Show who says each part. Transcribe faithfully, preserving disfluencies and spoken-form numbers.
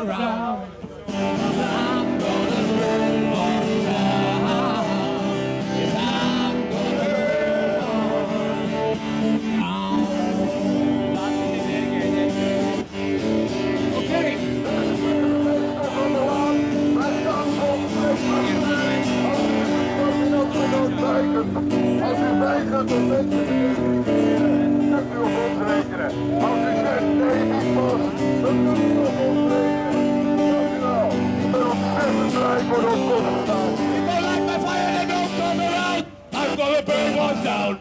Speaker 1: around. I'm gonna burn one down. Yes, I'm gonna burn one down. Okay.
Speaker 2: Als u weigert, dan bent u kunt u op ons rekenen. Als u zegt nee, niet pas, dan kunt u op ons rekenen. Dank u wel. Ik ben ontzettend blij voor de opkomst.
Speaker 1: People like my fire, they don't come around. I'm gonna burn one down.